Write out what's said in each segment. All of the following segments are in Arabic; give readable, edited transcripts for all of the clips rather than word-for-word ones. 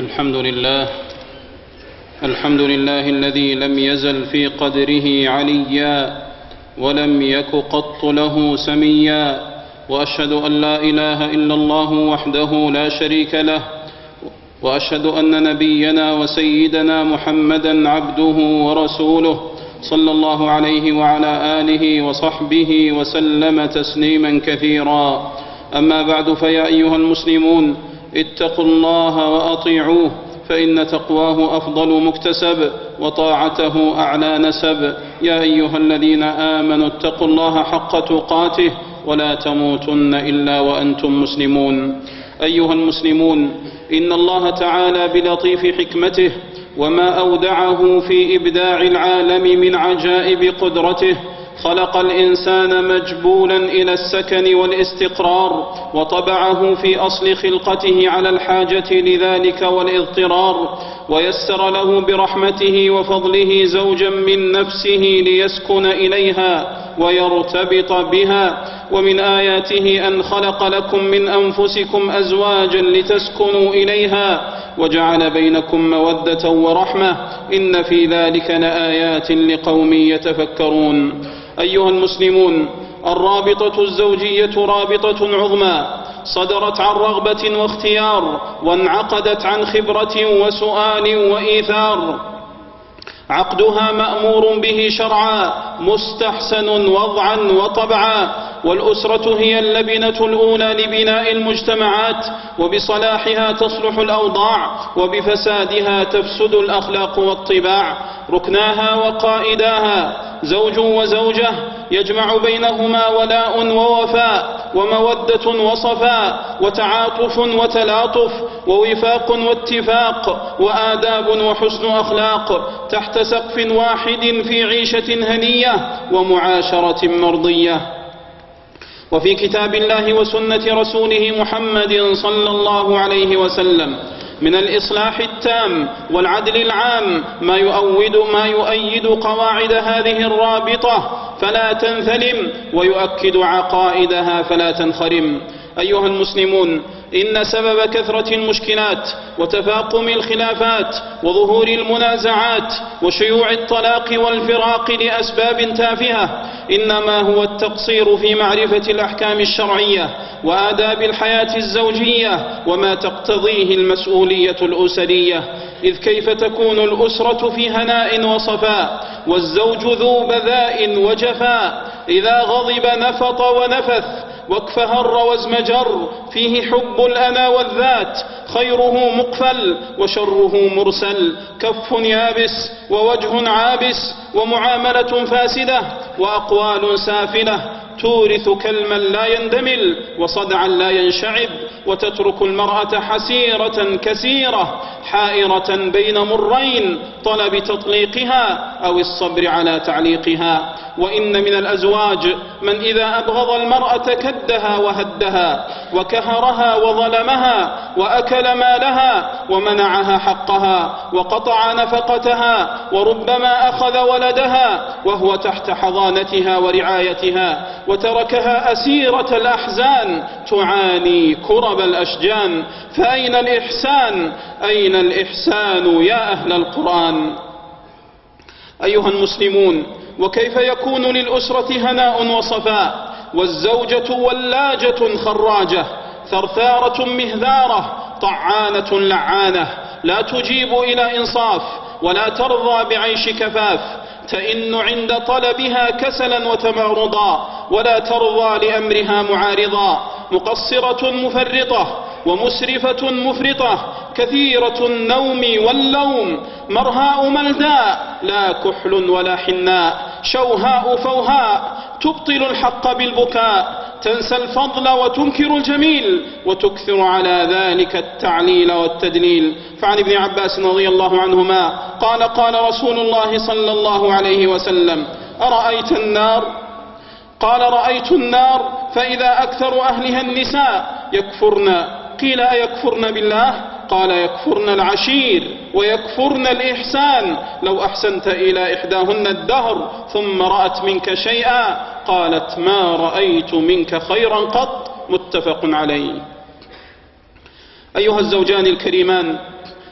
الحمد لله الذي لم يزل في قدره عليا ولم يك قط له سميا، وأشهد أن لا إله إلا الله وحده لا شريك له، وأشهد أن نبينا وسيدنا محمدا عبده ورسوله صلى الله عليه وعلى آله وصحبه وسلم تسليما كثيرا. أما بعد، فيا أيها المسلمون، اتقوا الله وأطيعوه، فإن تقواه أفضل مكتسب وطاعته أعلى نسب. يا أيها الذين آمنوا اتقوا الله حق تقاته ولا تموتن إلا وأنتم مسلمون. أيها المسلمون، إن الله تعالى بلطيف حكمته وما أودعه في إبداع العالم من عجائب قدرته خلق الإنسان مجبولا إلى السكن والاستقرار، وطبعه في أصل خلقته على الحاجة لذلك والاضطرار، ويسر له برحمته وفضله زوجا من نفسه ليسكن إليها ويرتبط بها. ومن آياته أن خلق لكم من أنفسكم أزواجا لتسكنوا إليها وجعل بينكم مودة ورحمة، إن في ذلك لآيات لقوم يتفكرون. أيها المسلمون، الرابطة الزوجية رابطة عظمى صدرت عن رغبة واختيار، وانعقدت عن خبرة وسؤال وإيثار. عقدها مأمور به شرعا، مستحسن وضعا وطبعا، والأسرة هي اللبنة الأولى لبناء المجتمعات، وبصلاحها تصلح الأوضاع، وبفسادها تفسد الأخلاق والطباع. ركناها وقائداها زوج وزوجة يجمع بينهما ولاء ووفاء، ومودة وصفاء، وتعاطف وتلاطف، ووفاق واتفاق، وآداب وحسن أخلاق، تحت سقف واحد في عيشة هنية ومعاشرة مرضية. وفي كتاب الله وسنة رسوله محمد صلى الله عليه وسلم من الإصلاح التام والعدل العام ما يؤيد قواعد هذه الرابطة فلا تنثلم، ويؤكد عقائدها فلا تنخرم. أيها المسلمون، إن سبب كثرة المشكلات وتفاقم الخلافات وظهور المنازعات وشيوع الطلاق والفراق لأسباب تافهة إنما هو التقصير في معرفة الأحكام الشرعية وآداب الحياة الزوجية وما تقتضيه المسؤولية الأسرية. إذ كيف تكون الأسرة في هناء وصفاء والزوج ذو بذاء وجفاء؟ إذا غضب نفط ونفث، واكفهر وازمجر، فيه حب الأنا والذات، خيره مقفل وشره مرسل، كف يابس ووجه عابس، ومعاملة فاسدة وأقوال سافلة، تورث كلما لا يندمل وصدعا لا ينشعب، وتترك المرأة حسيرة كسيرة حائرة بين مرين، طلب تطليقها أو الصبر على تعليقها. وإن من الأزواج من إذا أبغض المرأة كدها وهدها وكهرها وظلمها وأكل مالها ومنعها حقها وقطع نفقتها، وربما أخذ ولدها وهو تحت حضانتها ورعايتها، وتركها أسيرة الأحزان تعاني كرب الأشجان. فأين الإحسان؟ أين الإحسان يا أهل القرآن؟ أيها المسلمون، وكيف يكون للأسرة هناء وصفاء والزوجة ولاجة خراجة، ثرثارة مهذارة، طعانة لعانة، لا تجيب إلى إنصاف ولا ترضى بعيش كفاف، تئن عند طلبها كسلا وتمرضا، ولا ترضى لأمرها معارضا، مقصرة مفرطة ومسرفة مفرطة، كثيرة النوم واللوم، مرهاء ملداء، لا كحل ولا حناء، شوهاء فوهاء، تبطل الحق بالبكاء، تنسى الفضل وتنكر الجميل، وتكثر على ذلك التعليل والتدليل. فعن ابن عباس رضي الله عنهما قال: قال رسول الله صلى الله عليه وسلم: أرأيت النار؟ قال: رأيت النار فإذا أكثر أهلها النساء يكفرن. قيل: أيكفرن بالله؟ قال: يكفرن العشير ويكفرن الإحسان، لو أحسنت إلى إحداهن الدهر ثم رأت منك شيئا قالت: ما رأيت منك خيرا قط. متفق عليه. أيها الزوجان الكريمان،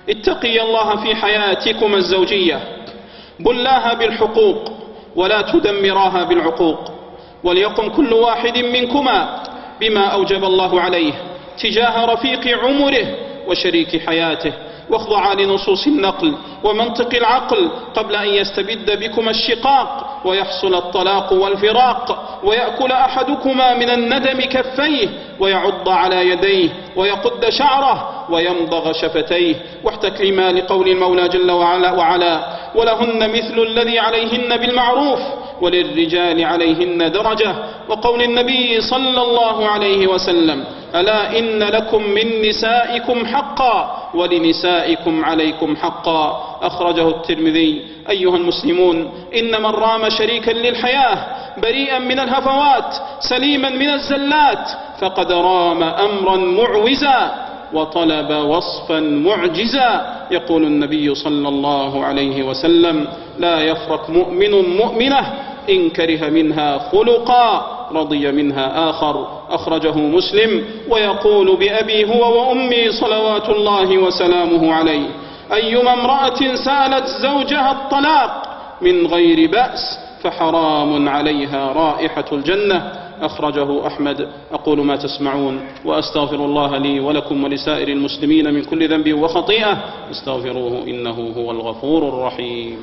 اتقي الله في حياتكما الزوجية، بلاها بالحقوق ولا تدمراها بالعقوق، وليقم كل واحد منكما بما أوجب الله عليه تجاه رفيق عمره وشريك حياته، واخضعا لنصوص النقل ومنطق العقل قبل أن يستبد بكما الشقاق ويحصل الطلاق والفراق، ويأكل أحدكما من الندم كفيه، ويعض على يديه، ويقد شعره، ويمضغ شفتيه، واحتكما لقول المولى جل وعلا: ولهن مثل الذي عليهن بالمعروف وللرجال عليهن درجة، وقول النبي صلى الله عليه وسلم: ألا إن لكم من نسائكم حقا ولنسائكم عليكم حقا، أخرجه الترمذي. أيها المسلمون، إن من رام شريكا للحياة بريئا من الهفوات سليما من الزلات فقد رام أمرا معوزا وطلب وصفا معجزا. يقول النبي صلى الله عليه وسلم: لا يفرق مؤمن مؤمنة إن كره منها خلقا رضي منها آخر، أخرجه مسلم. ويقول بأبي هو وأمي صلوات الله وسلامه عليه: أيما امرأة سألت زوجها الطلاق من غير بأس فحرام عليها رائحة الجنة، أخرجه أحمد. أقول ما تسمعون وأستغفر الله لي ولكم ولسائر المسلمين من كل ذنب وخطيئة، استغفروه إنه هو الغفور الرحيم.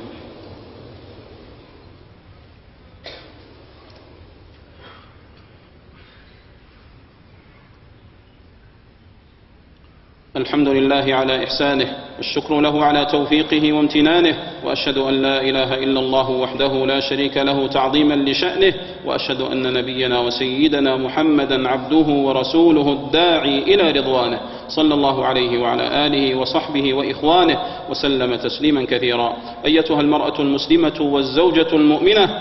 الحمد لله على إحسانه، الشكر له على توفيقه وامتنانه، وأشهد أن لا إله إلا الله وحده لا شريك له تعظيما لشأنه، وأشهد أن نبينا وسيدنا محمدا عبده ورسوله الداعي إلى رضوانه، صلى الله عليه وعلى آله وصحبه وإخوانه وسلم تسليما كثيرا. أيتها المرأة المسلمة والزوجة المؤمنة،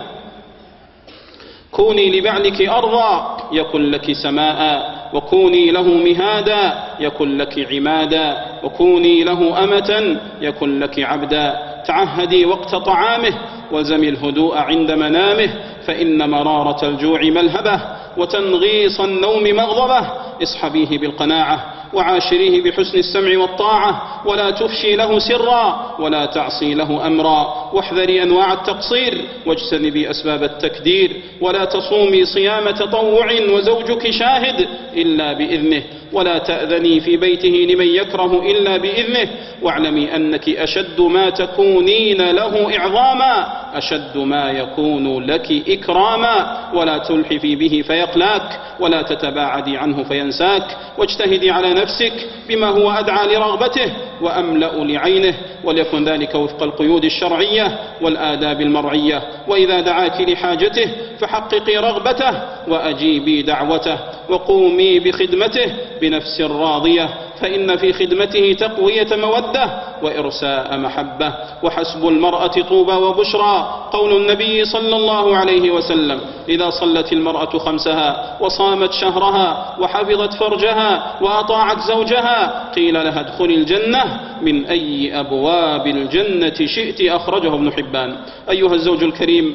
كوني لبعلك أرضا يكن لك سماء، وكوني له مهادا يكن لك عمادا، وكوني له أمة يكن لك عبدا. تعهدي وقت طعامه والزمي الهدوء عند منامه، فإن مرارة الجوع ملهبة وتنغيص النوم مغضبة. اصحبيه بالقناعة وعاشريه بحسن السمع والطاعة، ولا تفشي له سرا ولا تعصي له أمرا، واحذري أنواع التقصير واجتنبي أسباب التكدير، ولا تصومي صيام تطوع وزوجك شاهد إلا بإذنه، ولا تأذني في بيته لمن يكره إلا بإذنه، واعلمي أنك أشد ما تكونين له إعظاما أشد ما يكون لك إكراما، ولا تلحفي به فيقلاك، ولا تتباعدي عنه فينساك، واجتهدي على نفسك بما هو أدعى لرغبته وأملأ لعينه، وليكن ذلك وفق القيود الشرعية والآداب المرعية. وإذا دعاك لحاجته فحققي رغبته وأجيبي دعوته، وقومي بخدمته بنفس راضية، فإن في خدمته تقوية مودة وإرساء محبة. وحسب المرأة طوبى وبشرى، قول النبي صلى الله عليه وسلم: إذا صلت المرأة خمسها وصامت شهرها وحفظت فرجها وأطاعت زوجها قيل لها ادخلي الجنة من أي أبواب الجنة شئت، أخرجه ابن حبان. أيها الزوج الكريم،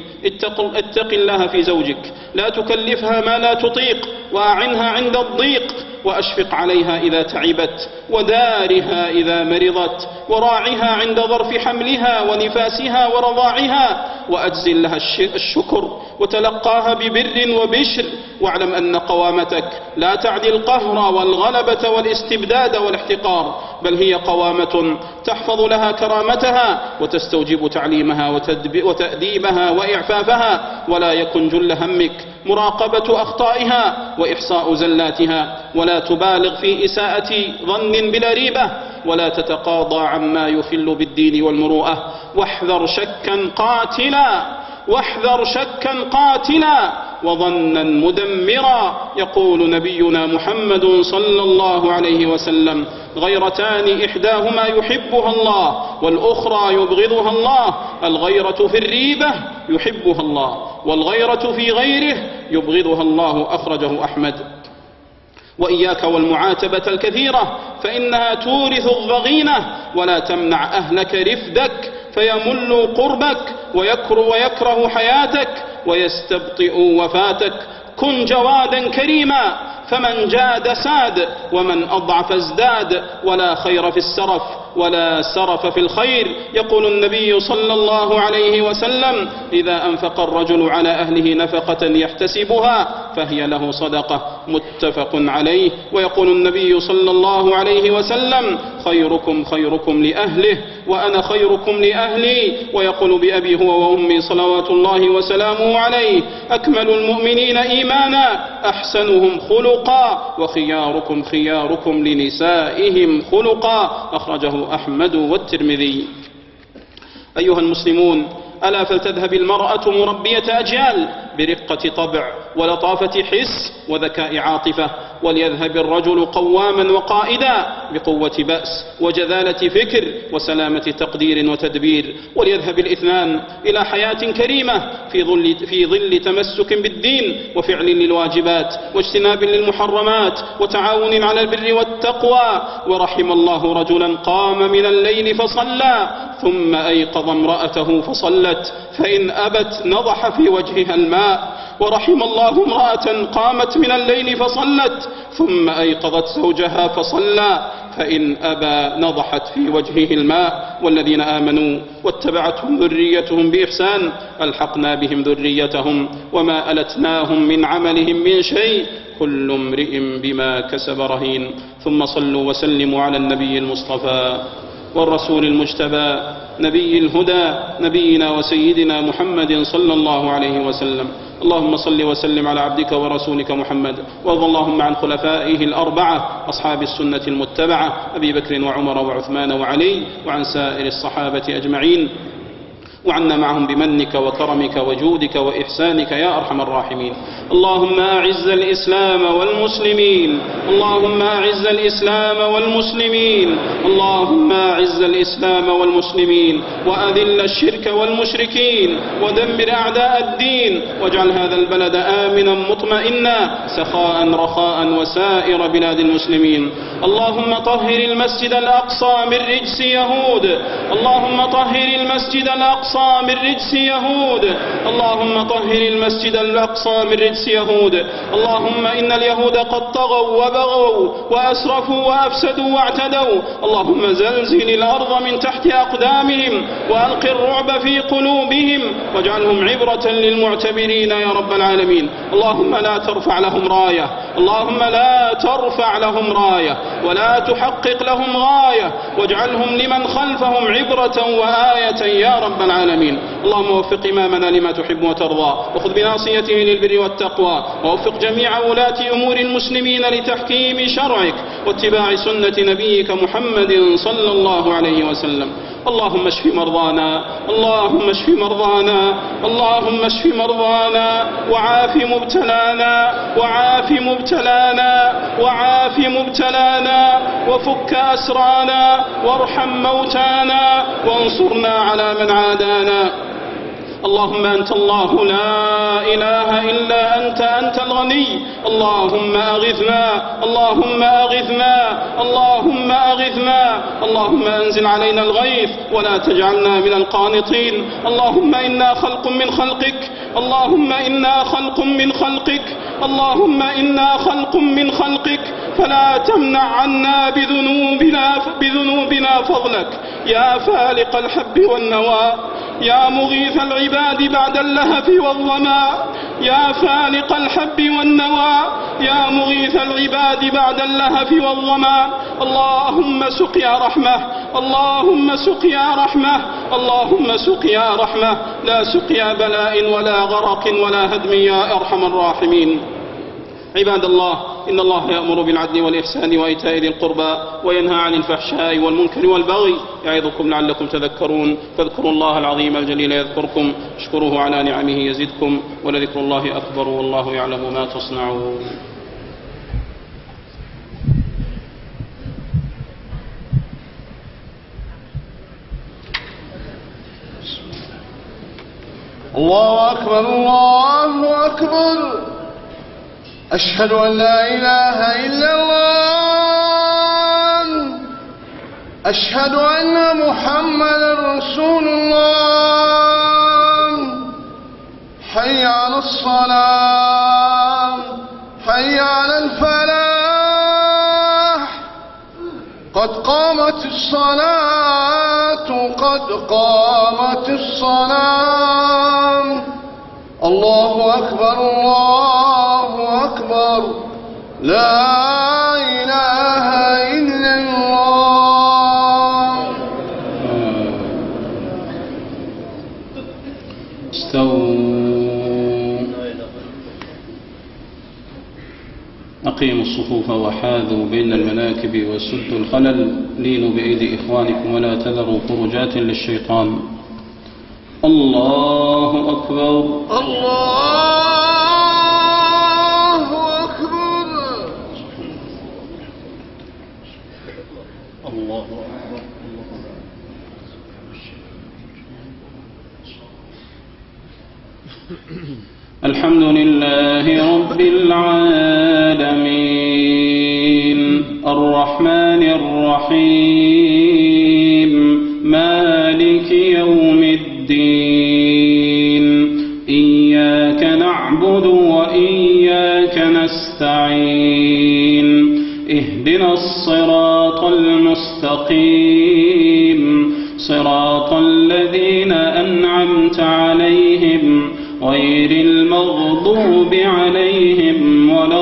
اتق الله في زوجك، لا تكلفها ما لا تطيق، وأعنها عند الضيق، وأشفق عليها إذا تعبت، ودارها إذا مرضت، وراعها عند ظرف حملها ونفاسها ورضاعها، وأجزل لها الشكر وتلقاها ببر وبشر. واعلم أن قوامتك لا تعني القهر والغلبة والاستبداد والاحتقار، بل هي قوامة تحفظ لها كرامتها وتستوجب تعليمها وتأديبها وإعفافها. ولا يكن جل همك مراقبة أخطائها وإحصاء زلاتها، ولا تبالغ في إساءة ظن بلا ريبة، ولا تتقاضى عما يخل بالدين والمروءة. واحذر شكا قاتلا وظنا مدمرا. يقول نبينا محمد صلى الله عليه وسلم: غيرتان إحداهما يحبها الله والأخرى يبغضها الله، الغيرة في الريبة يحبها الله، والغيرة في غيره يبغضها الله، أخرجه أحمد. وإياك والمعاتبة الكثيرة، فإنها تورث الضغينة، ولا تمنع أهلك رفدك فيملوا قربك ويكره حياتك ويستبطئوا وفاتك. كن جوادا كريما، فمن جاد ساد، ومن أضعف ازداد، ولا خير في السرف ولا سرف في الخير. يقول النبي صلى الله عليه وسلم: إذا أنفق الرجل على أهله نفقة يحتسبها فهي له صدقة، متفق عليه. ويقول النبي صلى الله عليه وسلم: خيركم خيركم لأهله وأنا خيركم لأهلي. ويقول بأبي هو وأمي صلوات الله وسلامه عليه: أكمل المؤمنين إيمانا أحسنهم خلقا وخياركم خياركم لنسائهم خلقا. أخرجه أحمد والترمذي. أيها المسلمون، ألا فلتذهب المرأة مربية أجيال برقة طبع ولطافة حس وذكاء عاطفة، وليذهب الرجل قواما وقائدا بقوة بأس وجذالة فكر وسلامة تقدير وتدبير، وليذهب الاثنان إلى حياة كريمة في ظل تمسك بالدين وفعل للواجبات واجتناب للمحرمات وتعاون على البر والتقوى. ورحم الله رجلا قام من الليل فصلى ثم أيقظ امرأته فصلت، فإن أبت نضح في وجهها الماء. ورحم الله امرأة قامت من الليل فصلت ثم أيقظت زوجها فصلى، فإن أبى نضحت في وجهه الماء. والذين آمنوا واتبعتهم ذريتهم بإحسان ألحقنا بهم ذريتهم وما ألتناهم من عملهم من شيء، كل امرئ بما كسب رهين. ثم صلوا وسلموا على النبي المصطفى والرسول المجتبى نبي الهدى نبينا وسيدنا محمد صلى الله عليه وسلم. اللهم صل وسلم على عبدك ورسولك محمد، وارض اللهم عن خلفائه الأربعة أصحاب السنة المتبعة أبي بكر وعمر وعثمان وعلي، وعن سائر الصحابة أجمعين، وعنا معهم بمنك وكرمك وجودك وإحسانك يا أرحم الراحمين. اللهم أعز الإسلام والمسلمين، اللهم أعز الإسلام والمسلمين، اللهم أعز الإسلام والمسلمين، وأذل الشرك والمشركين، ودمر أعداء الدين، واجعل هذا البلد آمنا مطمئنا سخاء رخاء وسائر بلاد المسلمين. اللهم طهر المسجد الأقصى من رجس يهود، اللهم طهر المسجد الأقصى من رجس يهود، اللهم طهر المسجد الأقصى من رجس يهود. اللهم إن اليهود قد طغوا وبغوا وأسرفوا وأفسدوا واعتدوا، اللهم زلزل الأرض من تحت أقدامهم وألق الرعب في قلوبهم واجعلهم عبرة للمعتبرين يا رب العالمين. اللهم لا ترفع لهم راية، اللهم لا ترفع لهم راية ولا تحقق لهم غاية، واجعلهم لمن خلفهم عبرة وآية يا رب العالمين. اللهم وفق إمامنا لما تحب وترضى، وخذ بناصيته للبر والتقوى، ووفق جميع ولاة أمور المسلمين لتحكيم شرعك واتباع سنة نبيك محمد صلى الله عليه وسلم. اللهم اشف مرضانا، اللهم اشف مرضانا، اللهم اشف مرضانا، وعاف مبتلانا، وعاف مبتلانا، وعاف مبتلانا، وفك أسرانا، وارحم موتانا، وانصرنا على من عادانا. اللهم أنت الله لا إله إلا أنت، أنت الغني. اللهم أغثنا، اللهم أغثنا، اللهم أغثنا، اللهم أنزل علينا الغيث ولا تجعلنا من القانطين. اللهم إنا خلق من خلقك، اللهم إنا خلق من خلقك، اللهم إنا خلق من خلقك، فلا تمنع عنا بذنوبنا فضلك يا فالق الحب والنوى، يا مغيث العباد بعد اللهف والظما، يا فالق الحب والنوى، يا مغيث العباد بعد اللهف والظما. اللهم سقيا رحمة، اللهم سقيا رحمة، اللهم سقيا رحمة، لا سقيا بلاء ولا غرق ولا هدم يا أرحم الراحمين. عباد الله، إن الله يأمر بالعدل والإحسان وإيتاء ذي القربى وينهى عن الفحشاء والمنكر والبغي يعظكم لعلكم تذكرون. فاذكروا الله العظيم الجليل يذكركم، اشكروه على نعمه يزدكم، ولذكر الله أكبر والله يعلم ما تصنعون. الله أكبر، الله أكبر، أشهد أن لا إله إلا الله، أشهد أن محمدا رسول الله. حي على الصلاة، حي على الفلاح، قد قامت الصلاة قد قامت الصلاة الله أكبر الله أكبر لا إله إلا الله. استووا. أقيموا الصفوف وحاذوا بين المناكب وسدوا الخلل. لينوا بأيدي إخوانكم ولا تذروا فرجات للشيطان. الله أكبر الله أكبر الله أكبر. الحمد لله رب العالمين الرحمن الرحيم مالك يوم الدين إياك نعبد وإياك نستعين اهدنا الصراط المستقيم صراط الذين أنعمت عليهم غير المغضوب عليهم ولا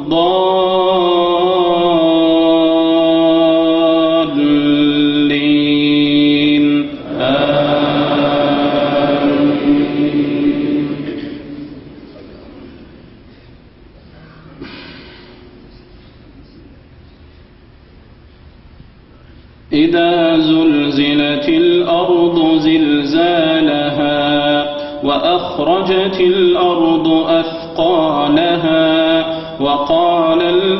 الضالين آمين. إذا زلزلت الأرض زلزالها وأخرجت الأرض أثقالها وقال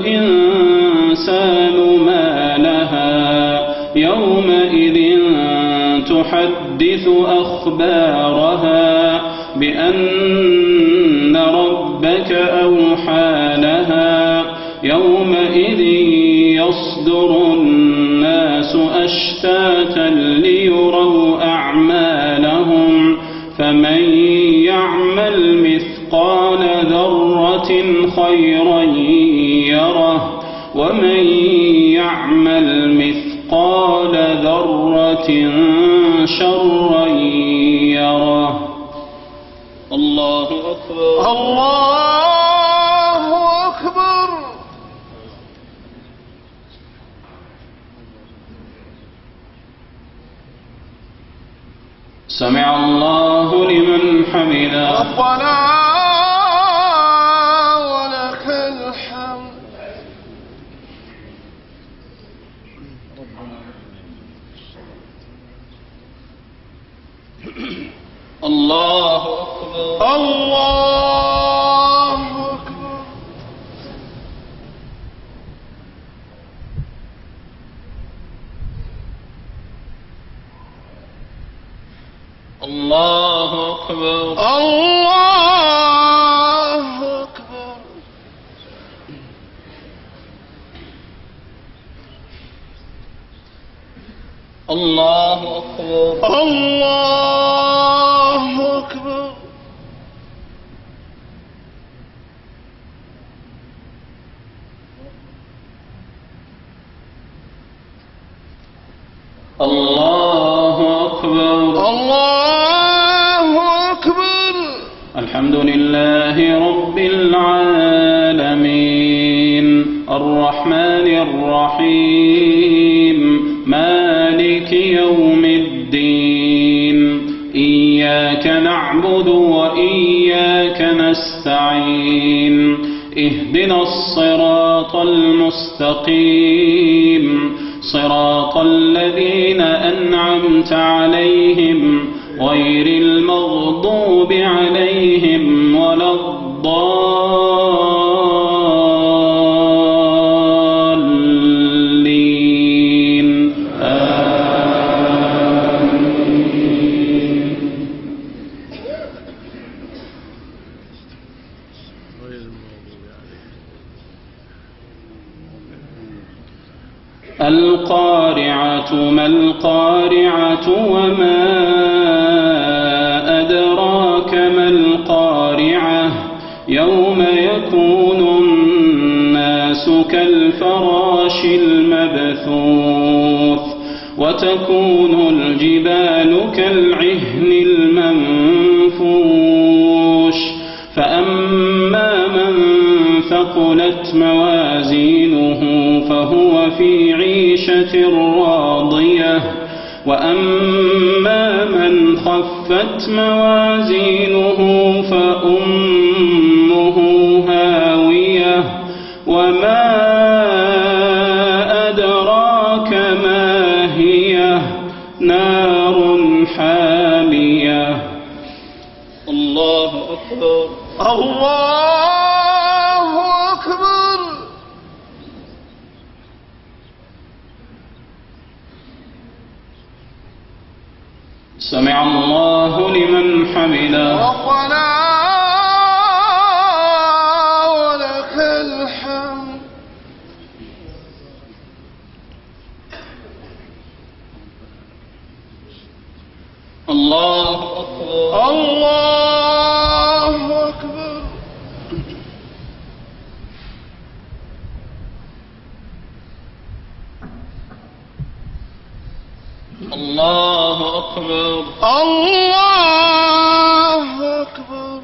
الإنسان ما لها يومئذ تحدث أخبارها بأن ربك أوحى لها يومئذ يصدر الناس أشتاتا ليروا أعمالهم فمن يعمل مثقال ذرة خيرا يره ومن يعمل مثقال ذرة شرا يره. الله أكبر الله أكبر. سمع الله لمن حمده. ربنا ولك الحمد. الله أكبر الله أكبر. الله أكبر الله أكبر. الله أكبر الله أكبر. الله أكبر الله أكبر. الحمد لله رب العالمين الرحمن الرحيم مالك يوم الدين إياك نعبد وإياك نستعين اهدنا الصراط المستقيم صراط الذين أنعمت عليهم غير المغضوب عليهم ولا الضالين آمين. القارعة ما القارعة وما أدراك ما القارعة يوم يكون الناس كالفراش المبثوث وتكون الجبال كالعهن المنفوش فأما من ثقلت موازينه فهو في عيشة راضية وأما من خفت موازينه فأمه هاوية وما أدراك ما هي نار حامية. الله أكبر. الله أكبر. سمع الله لمن حمده. ربنا ولك الحمد. الله أكبر. الله أكبر. الله أكبر. الله أكبر.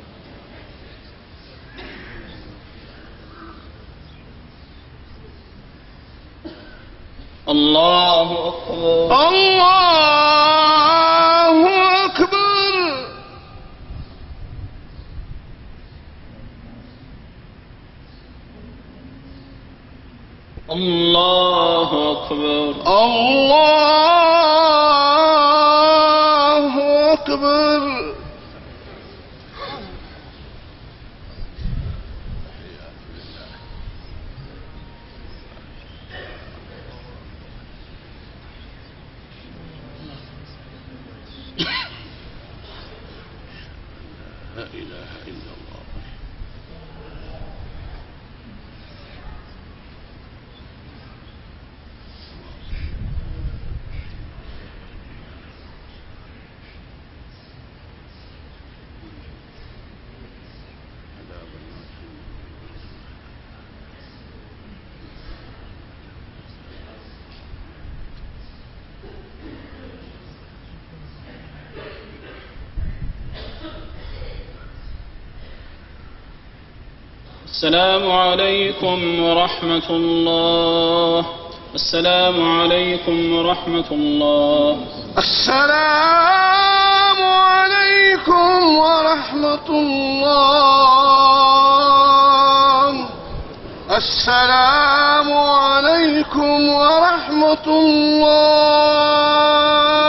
الله أكبر. الله أكبر. الله أكبر. الله أكبر. لا إله إلا الله. السلام عليكم ورحمة الله. السلام عليكم ورحمة الله. السلام عليكم ورحمة الله. السلام عليكم ورحمة الله.